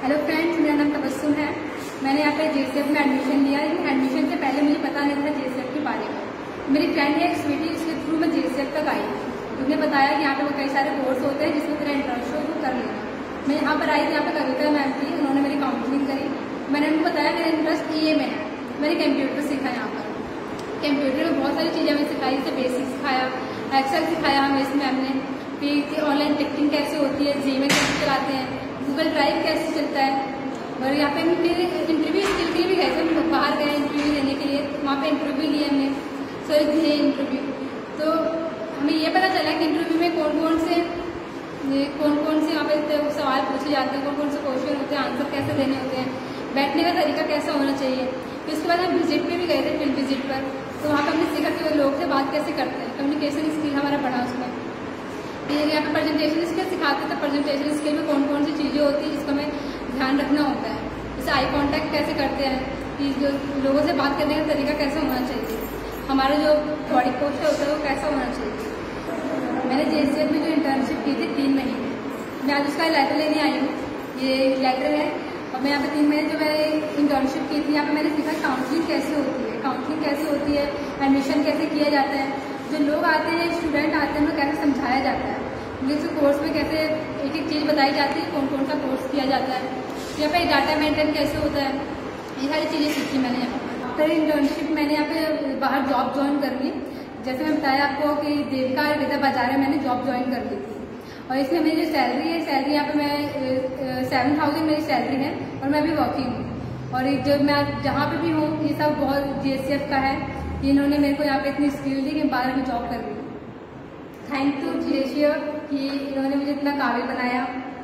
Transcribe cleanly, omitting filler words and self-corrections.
Hello friends, मेरा नाम तबस्सुम है। मैंने यहाँ पे JCF में एडमिशन लिया। एडमिशन से पहले मुझे पता नहीं था JCF के बारे में। मेरी फ्रेंड है एक स्वीटी, उसके थ्रू मैं JCF तक आई। उसने बताया कि यहाँ पे कई सारे कोर्स होते हैं जिसमें तेरा इंटरेस्ट हो तो कर लेना। मैं यहाँ पर आई थी, यहाँ पे कविता मैम थी, उन्होंने मेरी काउंसलिंग करी। मैंने उनको बताया मेरा इंटरेस्ट EA में है। मैंने कंप्यूटर सीखा यहाँ पर। कंप्यूटर में बहुत सारी चीज़ें हमें सिखाई, जैसे बेसिक सिखाया, एक्सेल सिखाया हमें इस मैम ने, फिर ऑनलाइन टिकटिंग कैसे होती है, जीमेल कैसे चलाते हैं, गूगल ड्राइव कैसे चलता है। और यहाँ पे हम फिर इंटरव्यू स्किल के लिए भी गए थे, हम बाहर गए इंटरव्यू देने के लिए, वहाँ पे इंटरव्यू लिए हमने, दिए इंटरव्यू। तो हमें ये पता चला कि इंटरव्यू में कौन कौन से वहाँ पे सवाल पूछे जाते हैं, कौन कौन से क्वेश्चन होते हैं, आंसर कैसे देने होते हैं, बैठने का तरीका कैसा होना चाहिए। फिर उसके बाद हम विजिट पे भी गए थे, फील्ड विजिट पर। तो वहाँ पर हमने सीखा कि लोग से बात कैसे करते हैं, कम्युनिकेशन स्किल हमारा बढ़ा उसमें। फिर यहाँ पे प्रेजेंटेशन स्किल सिखाते थे, प्रेजेंटेशन स्किल में कौन कौन सी चीज़ें होती हैं जिसका हमें ध्यान रखना होता है। जैसे आई कांटेक्ट कैसे करते हैं, कि जो लोगों से बात करने का तरीका कैसा होना चाहिए, हमारा जो बॉडी पोस्चर होता है वो कैसा होना चाहिए। मैंने JCF में जो इंटर्नशिप की थी 3 महीने, मैं आज उसका लेटर लेने आई हूँ। ये लेटर है और मैं यहाँ पे 3 महीने जो मैं इंटर्नशिप की थी, यहाँ पे मैंने सीखा काउंसलिंग कैसे होती है, काउंसलिंग कैसे होती है, एडमिशन कैसे किया जाता है, जो लोग आते हैं, स्टूडेंट आते हैं, उन्हें कैसे समझाया जाता है, मुझे कोर्स में कैसे एक एक चीज़ बताई जाती है, कौन कौन सा कोर्स किया जाता है, यहाँ पे डाटा मेंटेन कैसे होता है, ये सारी चीज़ें सीखी मैंने यहाँ पर। फिर इंटर्नशिप मैंने यहाँ पे बाहर जॉब ज्वाइन कर ली। जैसे मैं बताया आपको कि देवका विद्या बाजार में मैंने जॉब ज्वाइन कर ली थी। और इसमें मेरी जो सैलरी है, सैलरी यहाँ पे मैं 7000 मेरी सैलरी है और मैं अभी वर्किंग हूँ। और जब मैं जहाँ पे भी हूँ ये सब बहुत JCF का है। इन्होंने मेरे को यहाँ पे इतनी स्किल दी कि 12 में जॉब कर ली। थैंक यू JCF कि इन्होंने मुझे इतना काबिल बनाया।